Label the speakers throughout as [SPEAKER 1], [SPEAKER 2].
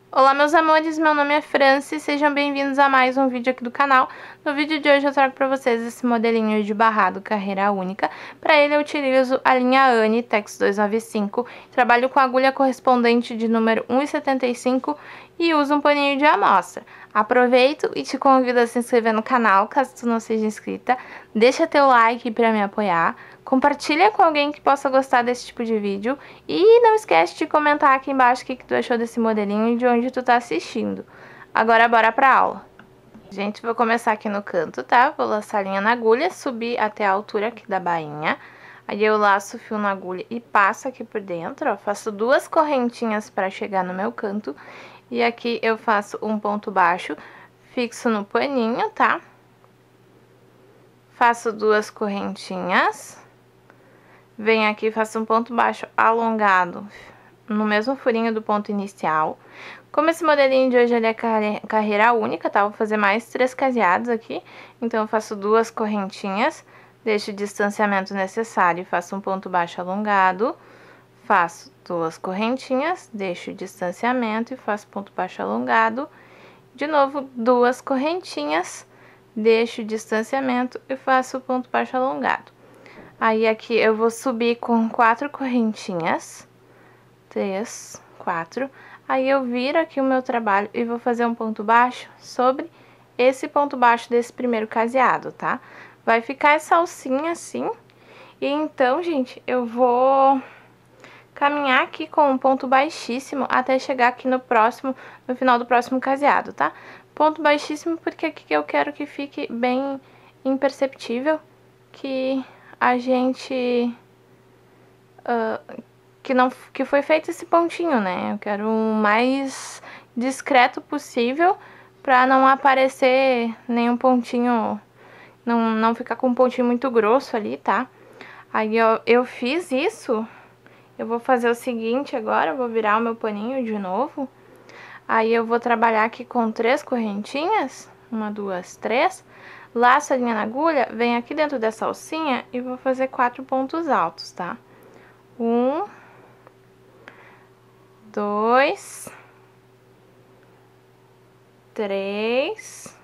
[SPEAKER 1] Olá, meus amores, meu nome é Franci, sejam bem-vindos a mais um vídeo aqui do canal. No vídeo de hoje eu trago para vocês esse modelinho de barrado carreira única. Para ele eu utilizo a linha Anne Tex 295, trabalho com agulha correspondente de número 1,75 e uso um paninho de amostra. Aproveito e te convido a se inscrever no canal, caso tu não seja inscrita, deixa teu like para me apoiar. Compartilha com alguém que possa gostar desse tipo de vídeo. E não esquece de comentar aqui embaixo o que tu achou desse modelinho e de onde tu tá assistindo. Agora bora pra aula. Gente, vou começar aqui no canto, tá? Vou laçar a linha na agulha, subir até a altura aqui da bainha. Aí eu laço o fio na agulha e passo aqui por dentro, ó. Faço duas correntinhas pra chegar no meu canto. E aqui eu faço um ponto baixo, fixo no paninho, tá? Faço duas correntinhas. Venho aqui e faço um ponto baixo alongado no mesmo furinho do ponto inicial. Como esse modelinho de hoje ele é carreira única, tá? Vou fazer mais 3 caseados aqui. Então, eu faço duas correntinhas, deixo o distanciamento necessário e faço um ponto baixo alongado. Faço duas correntinhas, deixo o distanciamento e faço ponto baixo alongado. De novo, duas correntinhas, deixo o distanciamento e faço ponto baixo alongado. Aí, aqui eu vou subir com 4 correntinhas. 3, 4. Aí, eu viro aqui o meu trabalho e vou fazer um ponto baixo sobre esse ponto baixo desse primeiro caseado, tá? Vai ficar essa alcinha assim. E então, gente, eu vou caminhar aqui com um ponto baixíssimo até chegar aqui no final do próximo caseado, tá? Ponto baixíssimo porque aqui eu quero que fique bem imperceptível, que a gente que foi feito esse pontinho, né? Eu quero o mais discreto possível pra não aparecer nenhum pontinho, não ficar com um pontinho muito grosso ali, tá? Aí eu fiz isso, eu vou fazer o seguinte agora, eu vou virar o meu paninho de novo. Aí eu vou trabalhar aqui com 3 correntinhas, 1, 2, 3. Laço a linha na agulha, venho aqui dentro dessa alcinha e vou fazer 4 pontos altos, tá? 1, 2, 3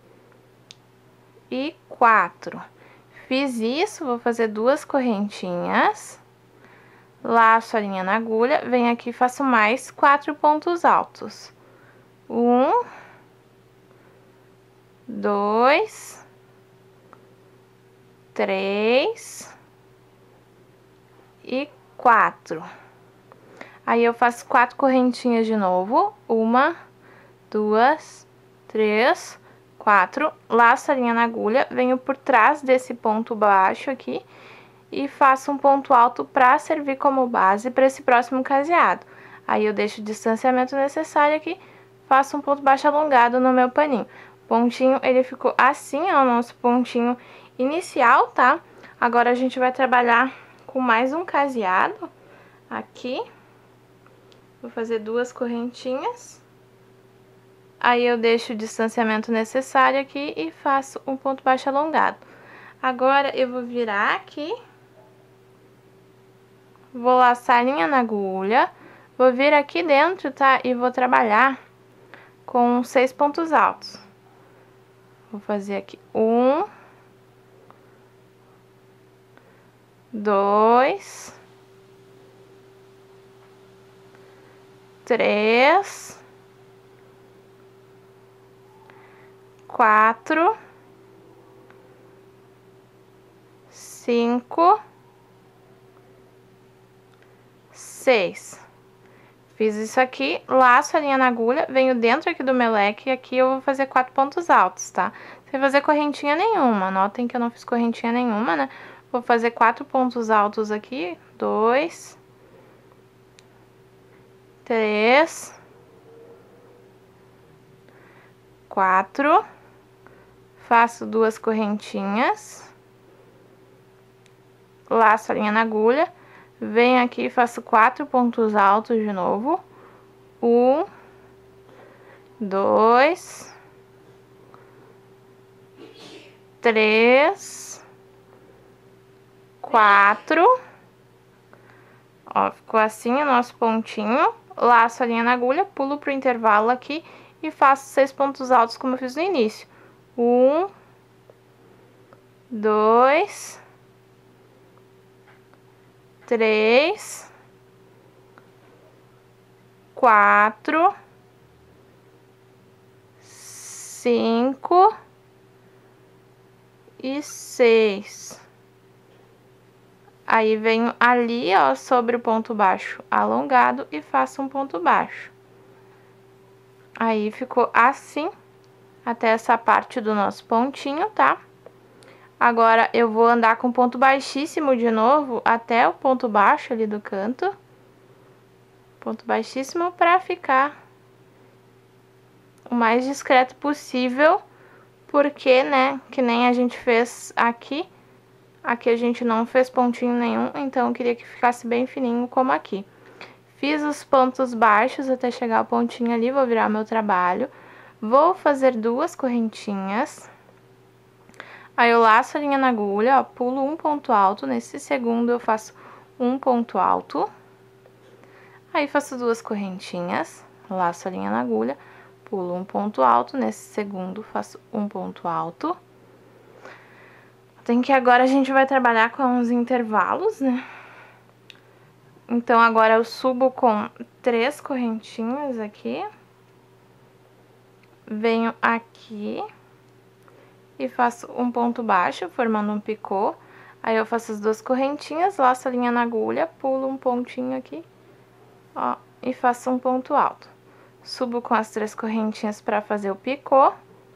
[SPEAKER 1] e 4. Fiz isso, vou fazer 2 correntinhas, laço a linha na agulha, venho aqui e faço mais 4 pontos altos. 1, 2, 3 e 4. Aí, eu faço 4 correntinhas de novo. 1, 2, 3, 4. Laço a linha na agulha, venho por trás desse ponto baixo aqui e faço um ponto alto pra servir como base para esse próximo caseado. Aí, eu deixo o distanciamento necessário aqui, faço um ponto baixo alongado no meu paninho. Pontinho, ele ficou assim, ó, o nosso pontinho inicial, tá? Agora, a gente vai trabalhar com mais um caseado aqui. Vou fazer 2 correntinhas. Aí, eu deixo o distanciamento necessário aqui e faço um ponto baixo alongado. Agora, eu vou virar aqui. Vou laçar a linha na agulha. Vou vir aqui dentro, tá? E vou trabalhar com 6 pontos altos. Vou fazer aqui 1, 2, 3, 4, 5, 6. Fiz isso aqui, laço a linha na agulha, venho dentro aqui do meu leque e aqui eu vou fazer 4 pontos altos, tá? Sem fazer correntinha nenhuma, notem que eu não fiz correntinha nenhuma, né? Vou fazer 4 pontos altos aqui, 2, 3, 4, faço 2 correntinhas, laço a linha na agulha, venho aqui e faço 4 pontos altos de novo. 1, 2, 3, 4. Ó, ficou assim o nosso pontinho. laço a linha na agulha, pulo pro intervalo aqui e faço 6 pontos altos como eu fiz no início. 1, 2, 3, 4, 5 e 6. Aí venho ali, ó, sobre o ponto baixo alongado e faço um ponto baixo. Aí ficou assim, até essa parte do nosso pontinho, tá? Agora, eu vou andar com ponto baixíssimo de novo até o ponto baixo ali do canto. Ponto baixíssimo pra ficar o mais discreto possível, porque, né, que nem a gente fez aqui. Aqui a gente não fez pontinho nenhum, então eu queria que ficasse bem fininho como aqui. Fiz os pontos baixos até chegar ao pontinho ali, vou virar meu trabalho. Vou fazer 2 correntinhas. Aí eu laço a linha na agulha, ó, pulo um ponto alto. Nesse segundo eu faço um ponto alto. Aí faço 2 correntinhas, laço a linha na agulha, pulo um ponto alto. Nesse segundo faço um ponto alto. Tem que agora a gente vai trabalhar com os intervalos, né? Então, agora eu subo com 3 correntinhas aqui. Venho aqui e faço um ponto baixo, formando um picô. Aí eu faço as 2 correntinhas, laço a linha na agulha, pulo um pontinho aqui, ó, e faço um ponto alto. Subo com as 3 correntinhas pra fazer o picô.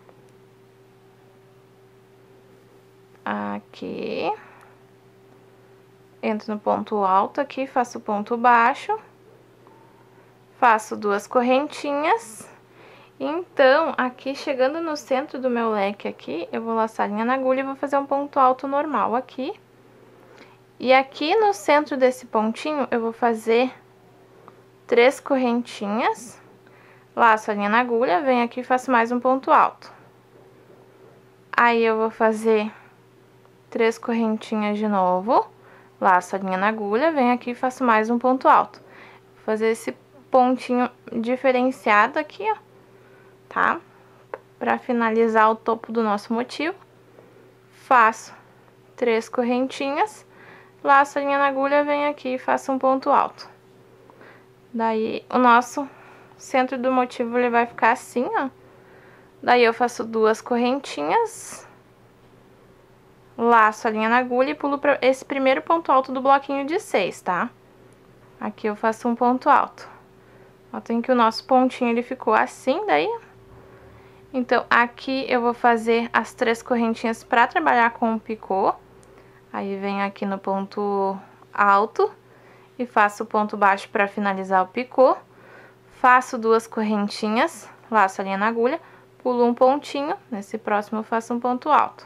[SPEAKER 1] Aqui. Entro no ponto alto aqui, faço ponto baixo. Faço 2 correntinhas. Então, aqui, chegando no centro do meu leque aqui, eu vou laçar a linha na agulha e vou fazer um ponto alto normal aqui. E aqui no centro desse pontinho, eu vou fazer 3 correntinhas. Laço a linha na agulha, venho aqui e faço mais um ponto alto. Aí, eu vou fazer 3 correntinhas de novo. Laço a linha na agulha, venho aqui e faço mais um ponto alto. Vou fazer esse pontinho diferenciado aqui, ó, tá? Pra finalizar o topo do nosso motivo. Faço 3 correntinhas, laço a linha na agulha, venho aqui e faço um ponto alto. Daí, o nosso centro do motivo, ele vai ficar assim, ó. Daí, eu faço 2 correntinhas, laço a linha na agulha e pulo para esse primeiro ponto alto do bloquinho de 6, tá? Aqui eu faço um ponto alto. Notem que o nosso pontinho, ele ficou assim, daí. Então, aqui eu vou fazer as 3 correntinhas pra trabalhar com o picô. Aí, venho aqui no ponto alto e faço o ponto baixo pra finalizar o picô. Faço 2 correntinhas, laço a linha na agulha, pulo um pontinho. Nesse próximo eu faço um ponto alto.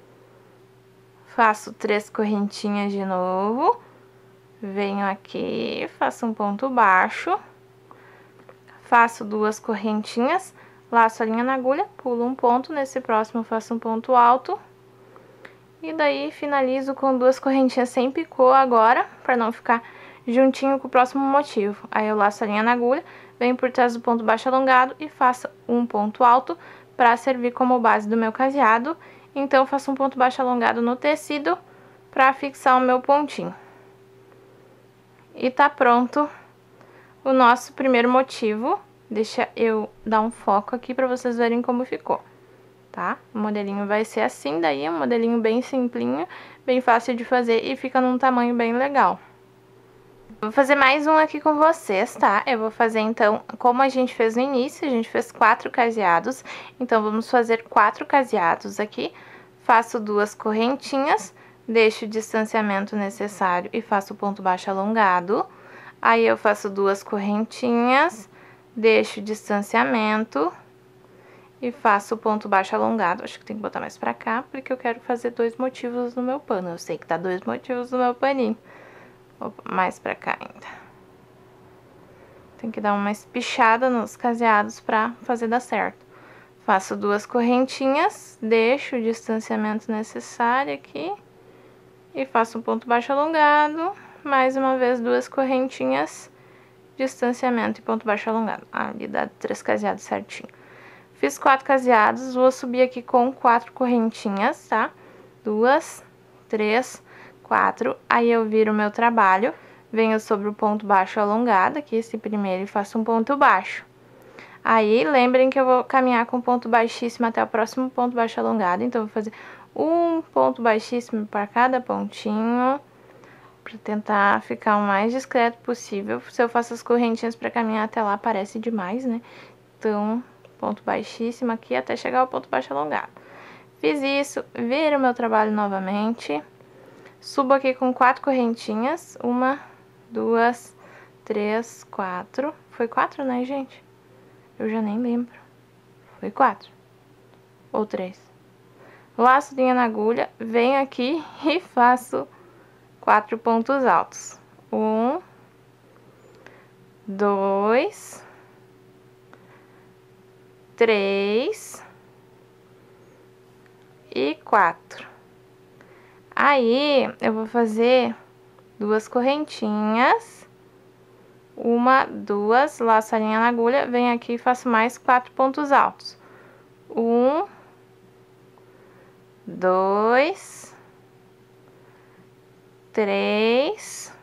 [SPEAKER 1] Faço 3 correntinhas de novo. Venho aqui, faço um ponto baixo. Faço 2 correntinhas, laço a linha na agulha, pulo um ponto. Nesse próximo eu faço um ponto alto. E daí, finalizo com 2 correntinhas sem picô agora, pra não ficar juntinho com o próximo motivo. Aí, eu laço a linha na agulha, venho por trás do ponto baixo alongado e faço um ponto alto pra servir como base do meu caseado. Então, faço um ponto baixo alongado no tecido pra fixar o meu pontinho. E tá pronto o nosso primeiro motivo. Deixa eu dar um foco aqui pra vocês verem como ficou, tá? O modelinho vai ser assim, daí é um modelinho bem simplinho, bem fácil de fazer e fica num tamanho bem legal. Vou fazer mais um aqui com vocês, tá? Eu vou fazer, então, como a gente fez no início, a gente fez 4 caseados. Então, vamos fazer 4 caseados aqui. Faço 2 correntinhas, deixo o distanciamento necessário e faço o ponto baixo alongado. Aí, eu faço 2 correntinhas, deixo o distanciamento e faço o ponto baixo alongado. Acho que tem que botar mais pra cá, porque eu quero fazer 2 motivos no meu pano. Eu sei que tá 2 motivos no meu paninho. Vou mais pra cá ainda. Tem que dar uma espichada nos caseados pra fazer dar certo. Faço 2 correntinhas, deixo o distanciamento necessário aqui. E faço um ponto baixo alongado. Mais uma vez, 2 correntinhas. distanciamento e ponto baixo alongado. Ali dá 3 caseados certinho. Fiz 4 caseados, vou subir aqui com 4 correntinhas, tá? 2, 3, 4. Aí eu viro o meu trabalho, venho sobre o ponto baixo alongado, aqui esse primeiro, e faço um ponto baixo. Aí, lembrem que eu vou caminhar com ponto baixíssimo até o próximo ponto baixo alongado, então eu vou fazer um ponto baixíssimo para cada pontinho, para tentar ficar o mais discreto possível. Se eu faço as correntinhas para caminhar até lá, parece demais, né? Então, ponto baixíssimo aqui até chegar ao ponto baixo alongado. Fiz isso, viro meu trabalho novamente, subo aqui com 4 correntinhas, 1, 2, 3, 4. Foi 4, né, gente? Eu já nem lembro. Foi 4 ou 3. Laço linha na agulha, venho aqui e faço 4 pontos altos. 1, 2, 3 e 4. Aí, eu vou fazer 2 correntinhas, 1, 2, laço a linha na agulha, venho aqui e faço mais 4 pontos altos. 1, 2, 3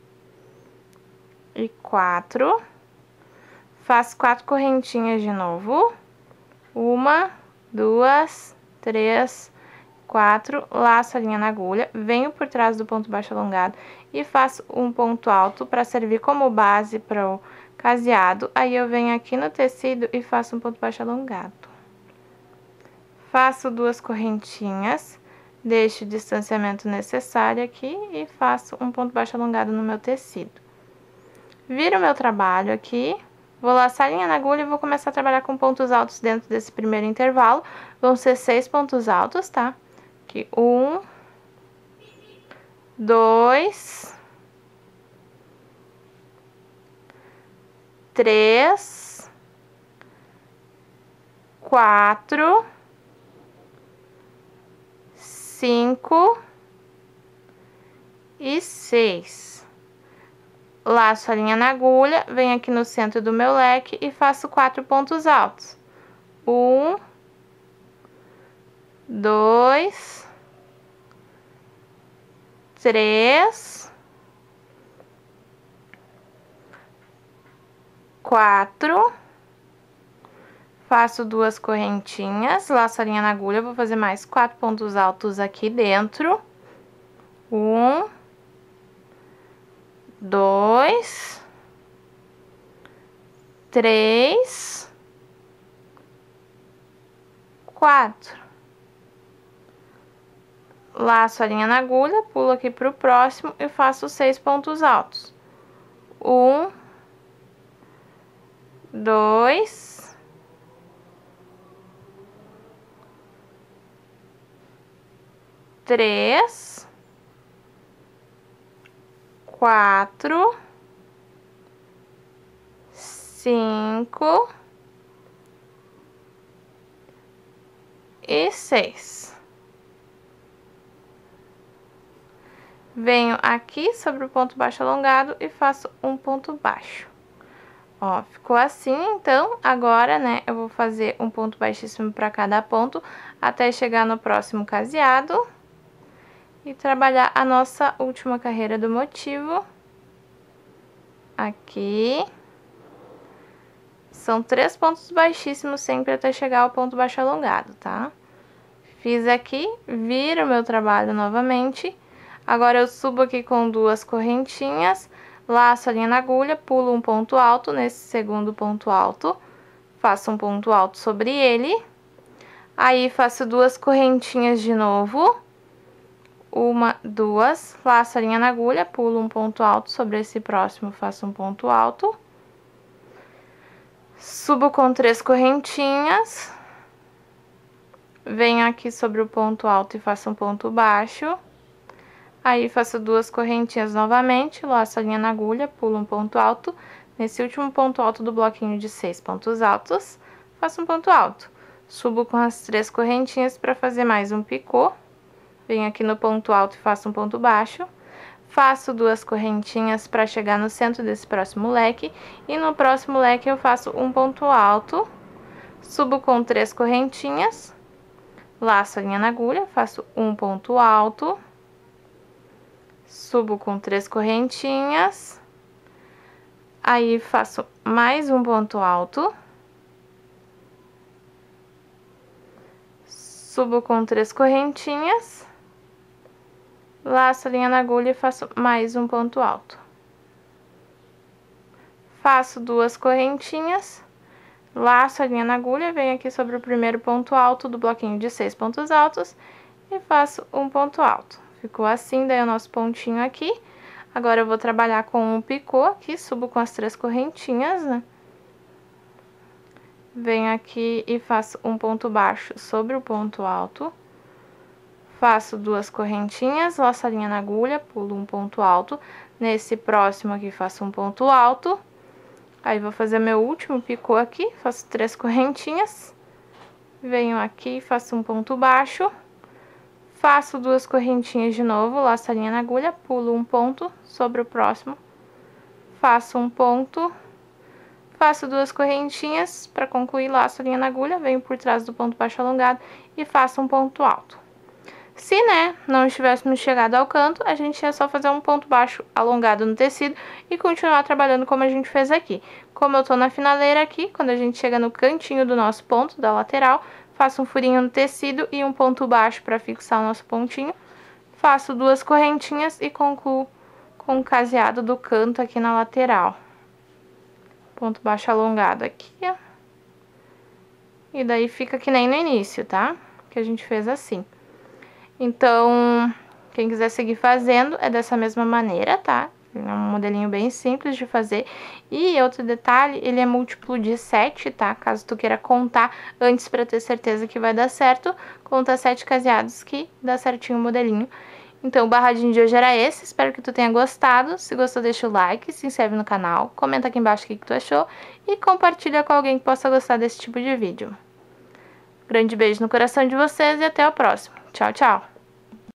[SPEAKER 1] e 4. Faço 4 correntinhas de novo. 1, 2, 3, 4, laço a linha na agulha, venho por trás do ponto baixo alongado e faço um ponto alto para servir como base para o caseado. Aí eu venho aqui no tecido e faço um ponto baixo alongado. Faço 2 correntinhas, deixo o distanciamento necessário aqui e faço um ponto baixo alongado no meu tecido. Viro o meu trabalho aqui, vou laçar a linha na agulha e vou começar a trabalhar com pontos altos dentro desse primeiro intervalo. Vão ser 6 pontos altos, tá? Aqui, 1, 2, 3, 4, 5 e 6. Laço a linha na agulha, venho aqui no centro do meu leque e faço 4 pontos altos. 1, 2, 3, 4, faço 2 correntinhas, laço a linha na agulha, vou fazer mais 4 pontos altos aqui dentro. 1, 2, 3, 4. Laço a linha na agulha, pulo aqui pro próximo e faço 6 pontos altos. 1, 2, 3, 4, 5 e 6. Venho aqui sobre o ponto baixo alongado e faço um ponto baixo. Ó, ficou assim, então, agora, né, eu vou fazer um ponto baixíssimo para cada ponto, até chegar no próximo caseado. E trabalhar a nossa última carreira do motivo. Aqui. São 3 pontos baixíssimos sempre até chegar ao ponto baixo alongado, tá? Fiz aqui, viro o meu trabalho novamente. Agora, eu subo aqui com 2 correntinhas, laço a linha na agulha, pulo um ponto alto nesse segundo ponto alto, faço um ponto alto sobre ele. Aí, faço 2 correntinhas de novo, 1, 2, laço a linha na agulha, pulo um ponto alto sobre esse próximo, faço um ponto alto. Subo com 3 correntinhas, venho aqui sobre o ponto alto e faço um ponto baixo. Aí, faço 2 correntinhas novamente, laço a linha na agulha, pulo um ponto alto. Nesse último ponto alto do bloquinho de 6 pontos altos, faço um ponto alto. Subo com as 3 correntinhas para fazer mais um picô. Venho aqui no ponto alto e faço um ponto baixo. faço 2 correntinhas para chegar no centro desse próximo leque, e no próximo leque eu faço um ponto alto, subo com 3 correntinhas, laço a linha na agulha, faço um ponto alto, subo com 3 correntinhas, aí faço mais um ponto alto, subo com 3 correntinhas, laço a linha na agulha e faço mais um ponto alto. Faço 2 correntinhas, laço a linha na agulha, venho aqui sobre o primeiro ponto alto do bloquinho de 6 pontos altos e faço um ponto alto. Ficou assim, daí o nosso pontinho aqui. Agora eu vou trabalhar com um picô aqui, subo com as 3 correntinhas, né? Venho aqui e faço um ponto baixo sobre o ponto alto. Faço 2 correntinhas, laço a linha na agulha, pulo um ponto alto. Nesse próximo aqui faço um ponto alto. Aí vou fazer meu último picô aqui, faço 3 correntinhas. Venho aqui, faço um ponto baixo. Faço 2 correntinhas de novo, laço a linha na agulha, pulo um ponto sobre o próximo. Faço um ponto. Faço 2 correntinhas para concluir, laço a linha na agulha, venho por trás do ponto baixo alongado e faço um ponto alto. Se, né, não estivéssemos chegado ao canto, a gente ia só fazer um ponto baixo alongado no tecido e continuar trabalhando como a gente fez aqui. Como eu tô na finaleira aqui, quando a gente chega no cantinho do nosso ponto, da lateral, faço um furinho no tecido e um ponto baixo para fixar o nosso pontinho. Faço 2 correntinhas e concluo com o caseado do canto aqui na lateral. Ponto baixo alongado aqui, ó. E daí fica que nem no início, tá? Que a gente fez assim. Então, quem quiser seguir fazendo é dessa mesma maneira, tá? É um modelinho bem simples de fazer. E outro detalhe, ele é múltiplo de 7, tá? Caso tu queira contar antes pra ter certeza que vai dar certo, conta 7 caseados que dá certinho o modelinho. Então, o barradinho de hoje era esse, espero que tu tenha gostado. Se gostou, deixa o like, se inscreve no canal, comenta aqui embaixo o que tu achou e compartilha com alguém que possa gostar desse tipo de vídeo. Grande beijo no coração de vocês e até o próximo. Tchau, tchau!